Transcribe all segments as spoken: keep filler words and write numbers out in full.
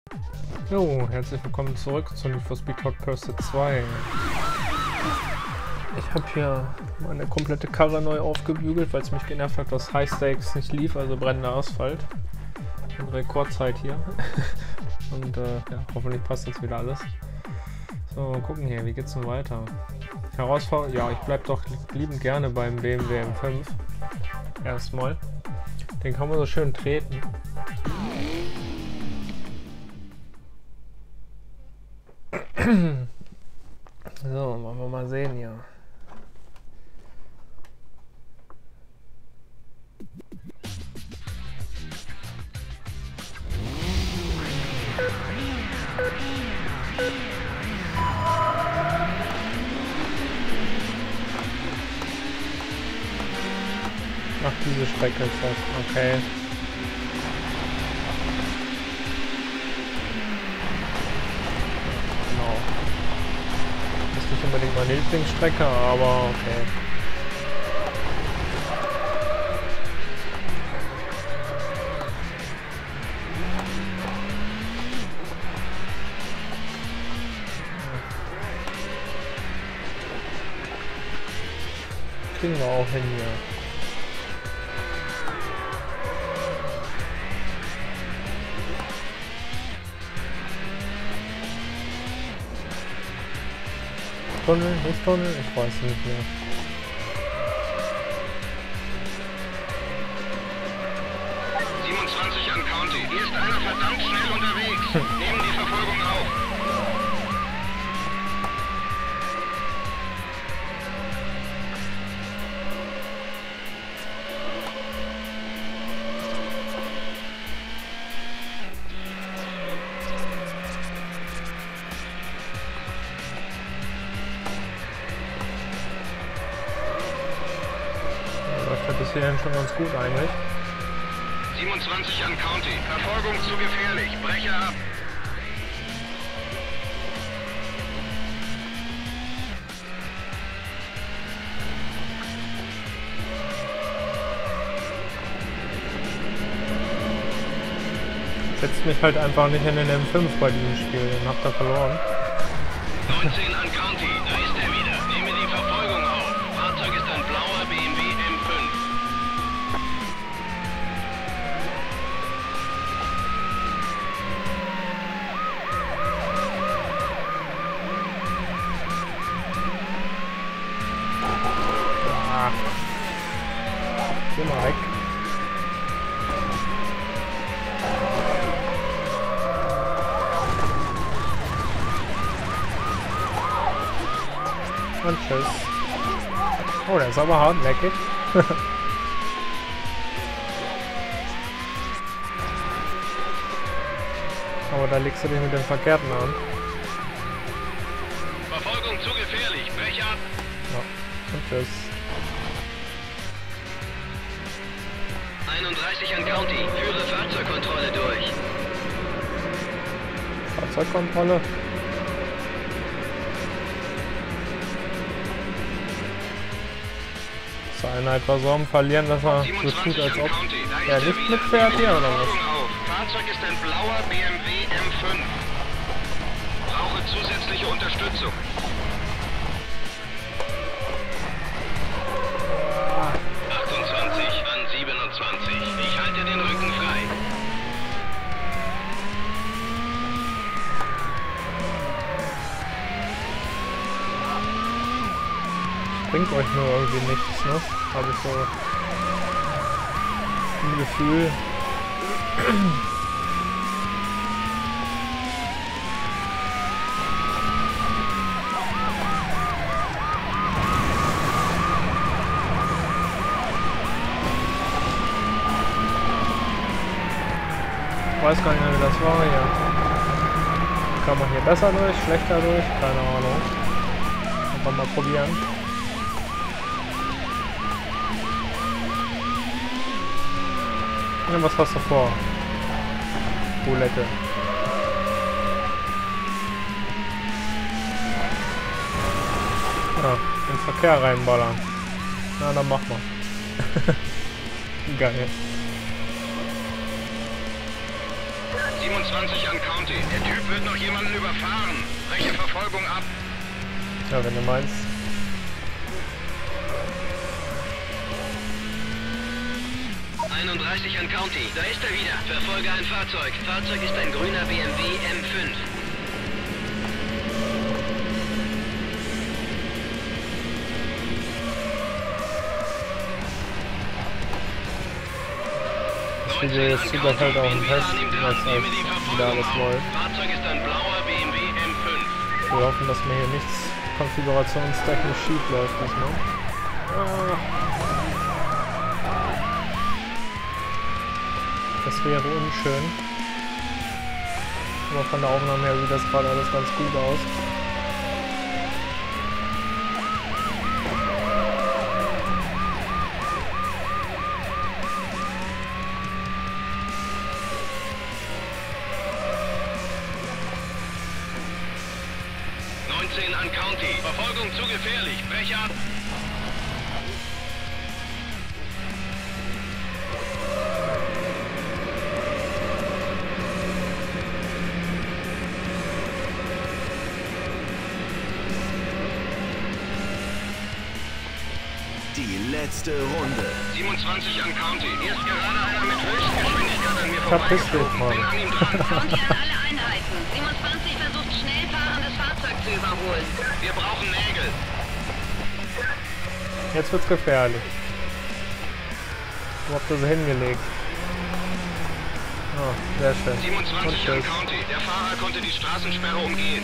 Jo, herzlich willkommen zurück zu Need for Speed Hot Pursuit zwei. Ich habe hier meine komplette Karre neu aufgebügelt, weil es mich genervt hat, dass High Stakes nicht lief, also brennender Asphalt. In Rekordzeit hier. Und äh, ja, hoffentlich passt jetzt wieder alles. So, mal gucken hier, wie geht's denn weiter? Herausforderung, ja, ich bleib doch liebend gerne beim B M W M fünf. Erstmal. Den kann man so schön treten. So, wollen wir mal sehen hier. Ach, diese Strecke ist das. Okay. Genau. Ist nicht unbedingt meine Lieblingsstrecke, aber okay. Kriegen wir auch hin hier. Tunnel, nicht Tunnel? Ich weiß nicht mehr. siebenundzwanzig an County. Hier ist einer verdammt schnell unterwegs. Nehmen die Verfolgung auf. Das hier schon ganz gut eigentlich. siebenundzwanzig an County. Verfolgung zu gefährlich. Brecher ab. Setzt mich halt einfach nicht in den M fünf bei diesem Spiel, den habt ihr verloren. neunzehn an County. Da ist er wieder. Nehme die Verfolgung auf. Fahrzeug ist ein blauer B M W M fünf. Ah. Geh mal weg. Und tschüss. Oh, der ist aber hartnäckig. Aber da legst du dich mit dem Verkehrten an. Verfolgung zu gefährlich. Brecher ab. Ja. Und tschüss. einunddreißig an County. Führe Fahrzeugkontrolle durch. Fahrzeugkontrolle. Ist einer etwa so am Verlieren, dass er so tut, als ob er nicht mitfährt hier, oder was? Fahrzeug ist ein blauer B M W M fünf. Brauche zusätzliche Unterstützung. achtundzwanzig an siebenundzwanzig. Ich halte den Rücken frei. Bringt euch nur irgendwie nichts, ne? Habe ich so ein Gefühl. Ich weiß gar nicht mehr, wie das war hier. Kann man hier besser durch, schlechter durch? Keine Ahnung. Einfach mal probieren. Ja, was hast du vor? Roulette. Ja, in den Verkehr reinballern. Na, dann mach mal. Geil. siebenundzwanzig an County. Der Typ wird noch jemanden überfahren. Breche Verfolgung ab. Ja, wenn du meinst. einunddreißig an County. Da ist er wieder. Verfolge ein Fahrzeug. Fahrzeug ist ein grüner B M W M fünf. Ich will jetzt super halt auch einen Test, was halt wieder alles läuft. Fahrzeug ist ein blauer B M W M fünf. Wir hoffen, dass mir hier nichts konfigurationstechnisch schief läuft diesmal. Ah. Das wäre unschön. Aber von der Aufnahme her sieht das gerade alles ganz gut aus. neunzehn an County. Verfolgung zu gefährlich. Brech ab. Die letzte Runde. siebenundzwanzig an County. Hier ist gerade einer mit Höchstgeschwindigkeit an mir Verpiss dich, vorbeigeflogen. Mann. Bin an ihm dran. County an alle Einheiten. siebenundzwanzig versucht schnell fahrendes Fahrzeug zu überholen. Wir brauchen Nägel. Jetzt wird's gefährlich. Wo habt ihr sie hingelegt? Oh, sehr schön. siebenundzwanzig an tschüss. County. Der Fahrer konnte die Straßensperre umgehen.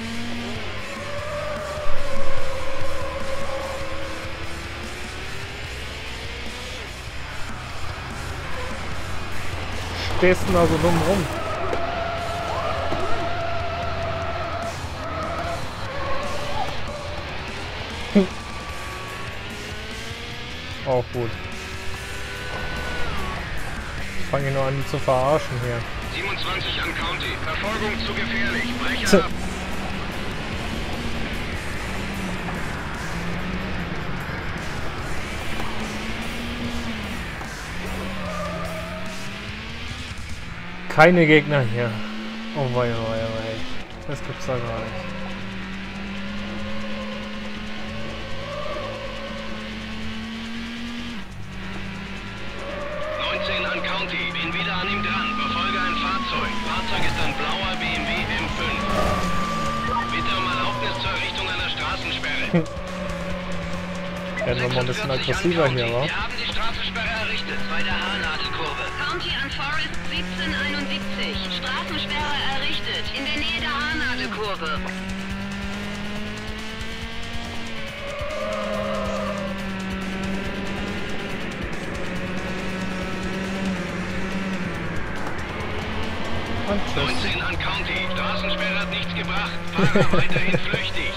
Stehst du da so dumm rum? Auch gut. Ich fange nur an, die zu verarschen hier. siebenundzwanzig an County. Verfolgung zu gefährlich. Breche ab. Keine Gegner hier. Oh wei, oh wei, oh wei. Das gibt's da gar nicht. neunzehn an County. Bin wieder an ihm dran. Verfolge ein Fahrzeug. Fahrzeug ist ein blauer B M W M fünf. Bitte um Erlaubnis zur Errichtung einer Straßensperre. Werden wir mal ein bisschen aggressiver hier, wa? Wir haben die Straßensperre errichtet bei der Haarnadelkurve. County an Forest siebzehn einundsiebzig. Straßensperre errichtet. In der Nähe der Haarnadelkurve. Und tschüss. neunzehn an County. Straßensperre hat nichts gebracht. Fahrer weiterhin flüchtig.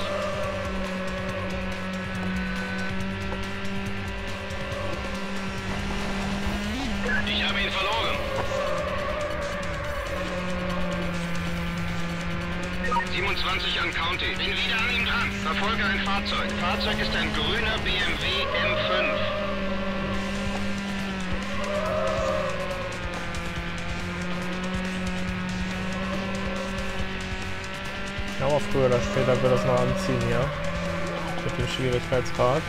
Ich habe ihn verloren. siebenundzwanzig an County. Bin wieder an ihm dran. Verfolge ein Fahrzeug. Fahrzeug ist ein grüner B M W M fünf. Ja, aber früher oder später wird das noch anziehen, ja. Mit dem Schwierigkeitsgrad.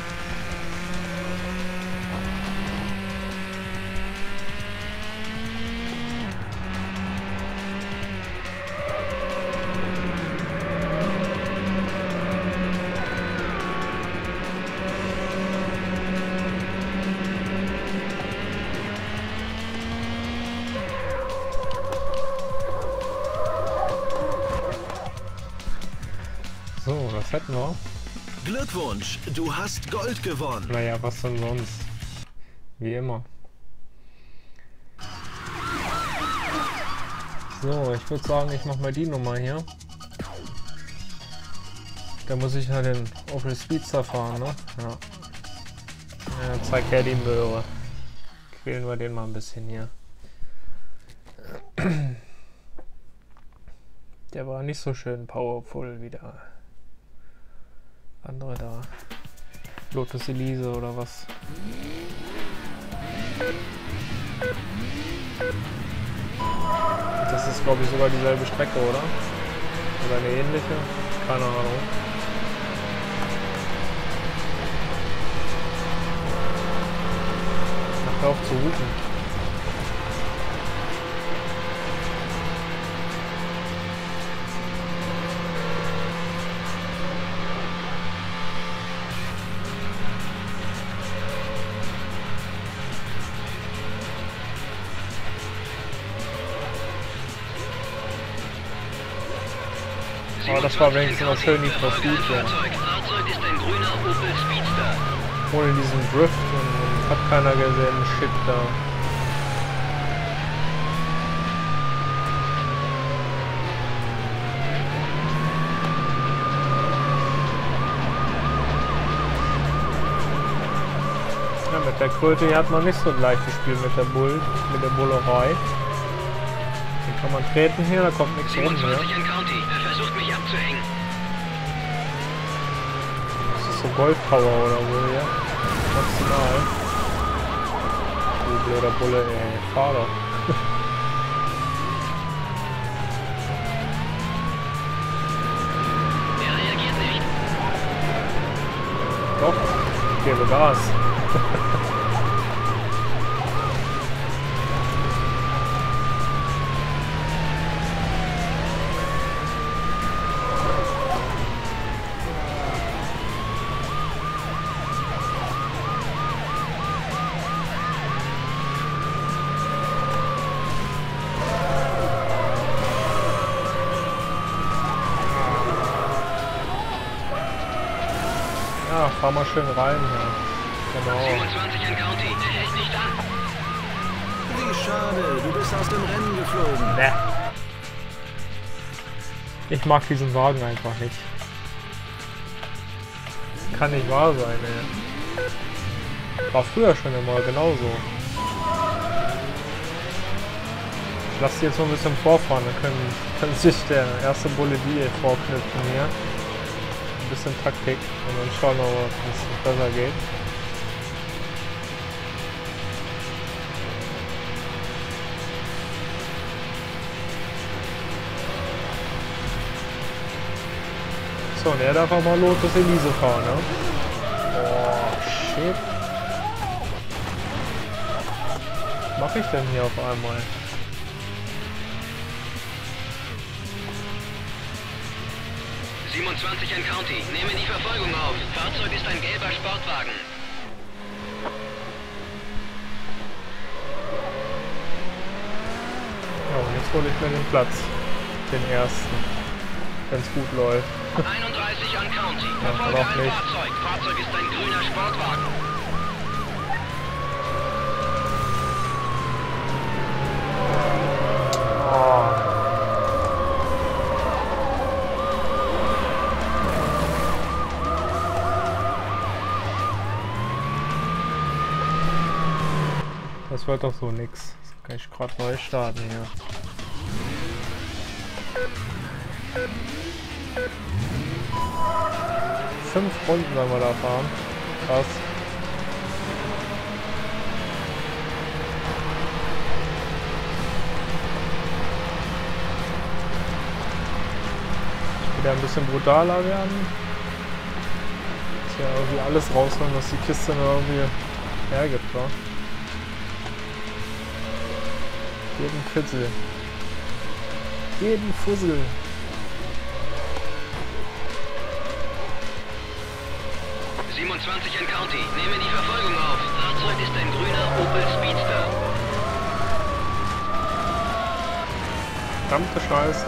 So, das hätten wir. Glückwunsch, du hast Gold gewonnen. Naja, was denn sonst? Wie immer. So, ich würde sagen, ich mache mal die Nummer hier. Da muss ich ja den Opel Speedster fahren, ne? Ja. Ja, zeig her die Möhre. Quälen wir den mal ein bisschen hier. Der war nicht so schön powerful wie der andere da. Lotus Elise oder was? Das ist, glaube ich, sogar dieselbe Strecke, oder? Oder eine ähnliche? Keine Ahnung. Hör auf zu rufen. Aber das war wenigstens noch schön Need for Speed, ja. Fahrzeug ist ein grüner Opel Speedster. Ohne diesen Drift und hat keiner gesehen, Shit da. Ja, mit der Kröte hier hat man nicht so leicht gespielt mit der Bull, mit der Bullerei. Hier kann man treten hier, da kommt nichts rum mehr. Er versucht mich abzuhängen. Das ist so Goldpower oder so hier. Maximal. Du blöder Bulle, ey, fahr doch. Er reagiert nicht. Doch, ich gebe Gas. Ja, fahr mal schön rein hier. Genau. siebenundzwanzig in County. Er hält nicht an. Wie schade, du bist aus dem Rennen geflogen. Ne. Ich mag diesen Wagen einfach nicht. Kann nicht wahr sein, ey. War früher schon immer genauso. Ich lasse die jetzt noch ein bisschen vorfahren, dann können, kann sich der erste Bolivie vorknüpfen hier. Ein bisschen Taktik und dann schauen wir mal, ob es besser geht. So, und er darf auch mal Lotus Elise fahren, ne? Oh, shit. Was mache ich denn hier auf einmal? siebenundzwanzig in County. Nehme die Verfolgung auf. Fahrzeug ist ein gelber Sportwagen. Ja, und jetzt hole ich mir den Platz. Den ersten. Wenn es gut läuft. einunddreißig an County. Ja, Verfolge aber auch ein nicht. Fahrzeug. Fahrzeug ist ein grüner Sportwagen. Oh. Das wird doch so nix. Das kann ich gerade neu starten hier. Fünf Runden sollen wir da fahren. Krass. Wieder ein bisschen brutaler werden. Ist ja irgendwie alles rausholen, was die Kiste nur irgendwie hergibt, wa? Jeden Kitzel. Jeden Fussel. siebenundzwanzig in County. Nehme die Verfolgung auf. Fahrzeug ist ein grüner Opel Speedster. Verdammte Scheiße.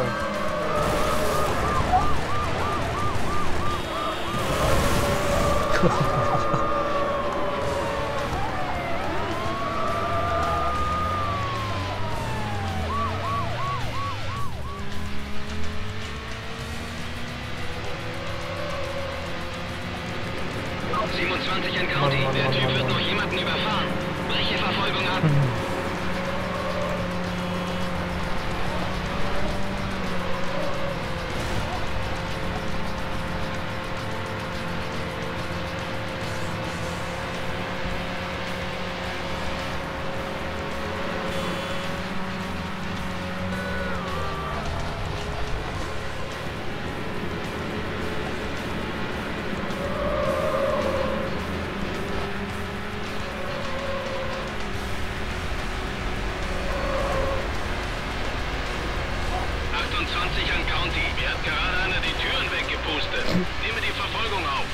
siebenundzwanzig in County. Mann, Mann, Der Mann, Typ Mann, wird Mann. noch jemanden überfahren. Breche Verfolgung ab. achtundzwanzig an County. Mir hat gerade einer die Türen weggepustet. Nehme die Verfolgung auf.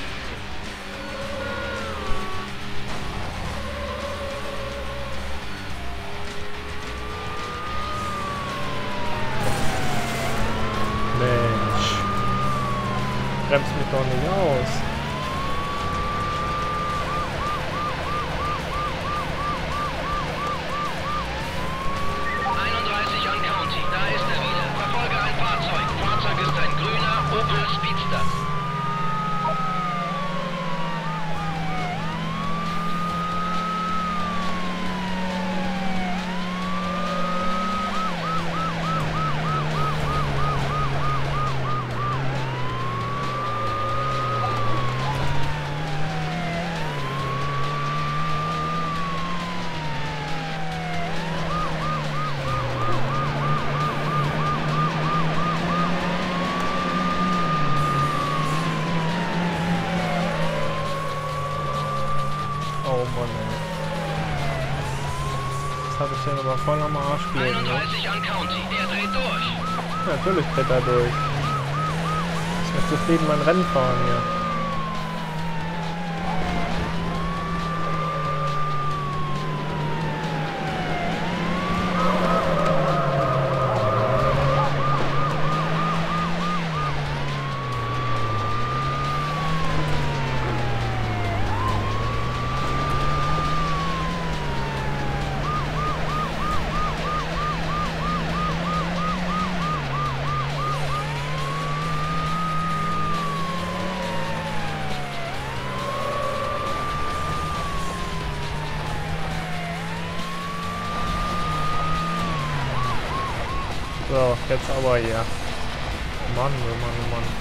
Mensch. Bremst mich doch nicht aus. einunddreißig an County. Da ist er wieder. Verfolge ein Fahrzeug. Fahrzeug ist ein grüner Opel Speedster. Oh Mann, ey. Das habe ich den aber voll am Arsch gelegt, ne? einunddreißig an County. Er dreht durch. Ja, natürlich dreht er durch. Ich bin zufrieden mein Rennen fahren hier. So, jetzt aber hier. Mann, oh Mann, oh Mann.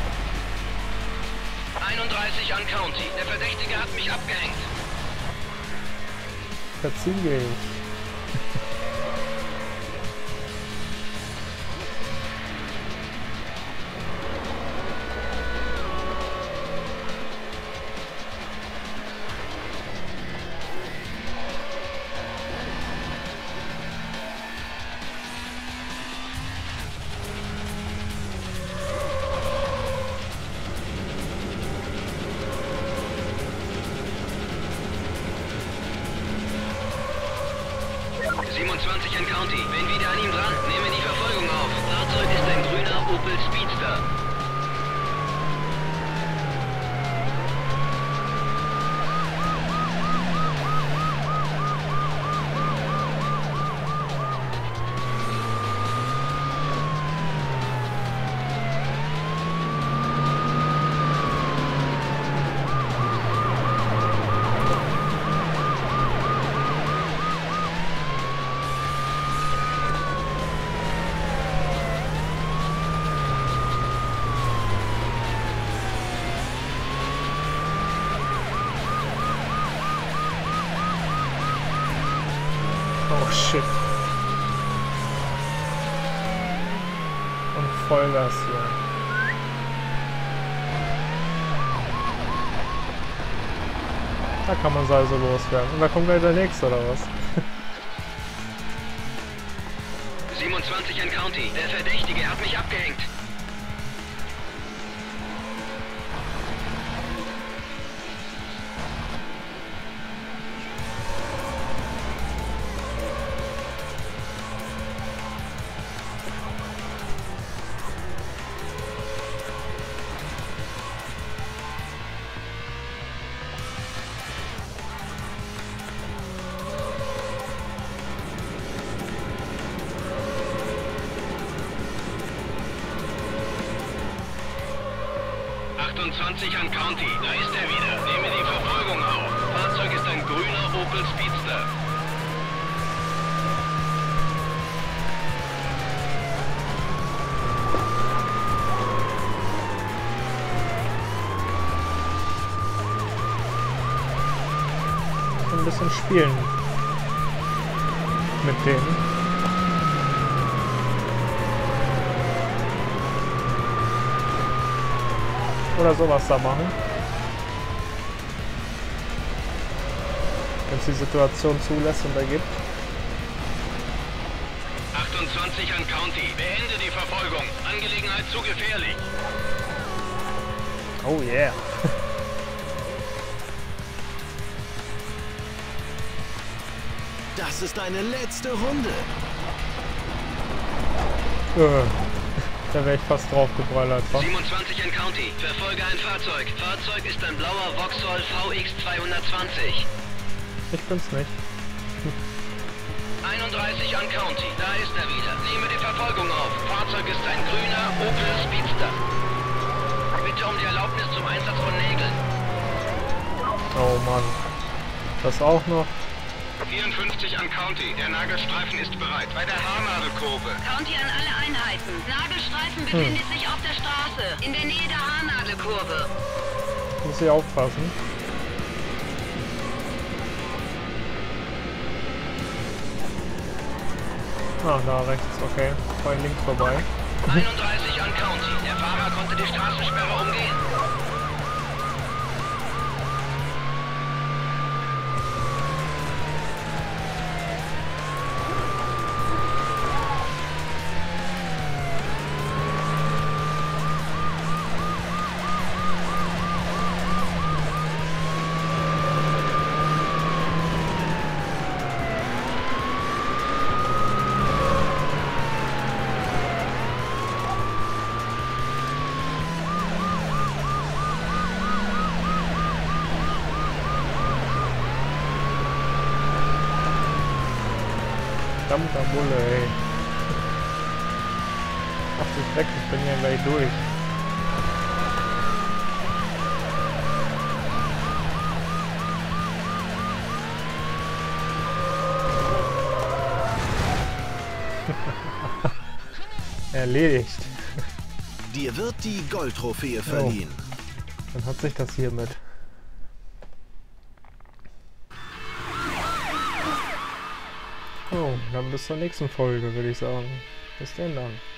einunddreißig an County. Der Verdächtige hat mich abgehängt. Verziehe ich. siebenundzwanzig an County. Bin wieder an ihm dran. Nehme die Verfolgung auf. Fahrzeug ist ein grüner Opel Speedster. Oh shit. Und Vollgas hier. Da kann man also loswerden. Und da kommt gleich der nächste, oder was? siebenundzwanzig an County. Der Verdächtige hat mich abgehängt. achtundzwanzig an County. Da ist er wieder. Nehme die Verfolgung auf. Fahrzeug ist ein grüner Opel Speedster. Ein bisschen spielen mit denen. Oder sowas da machen. Wenn es die Situation zulässt und ergibt. achtundzwanzig siebenundzwanzig an County. Beende die Verfolgung. Angelegenheit zu gefährlich. Oh yeah. Das ist deine letzte Runde. Äh, da wäre ich fast drauf geballert. wa? siebenundzwanzig an County. Verfolge ein Fahrzeug. Fahrzeug ist ein blauer Vauxhall V X zweihundertzwanzig. Ich bin's nicht. einunddreißig an County. Da ist er wieder. Nehme die Verfolgung auf. Fahrzeug ist ein grüner Opel Speedster. Bitte um die Erlaubnis zum Einsatz von Nägeln. Oh Mann. Das auch noch. vierundfünfzig an County. Der Nagelstreifen ist bereit. Bei der Haarnadelkurve. County an alle Einheiten. Nagelstreifen befindet sich auf der Straße. In der Nähe der Haarnadelkurve. Muss ich aufpassen. Ah, da rechts, okay. Bei links vorbei. einunddreißig an County. Der Fahrer konnte die Straßensperre umgehen. Verdammter Bulle, ey. Mach dich weg, ich bin ja gleich durch. Erledigt. Dir wird die Goldtrophäe verliehen. Dann hat sich das hiermit. Oh, dann bis zur nächsten Folge, würde ich sagen. Bis denn dann.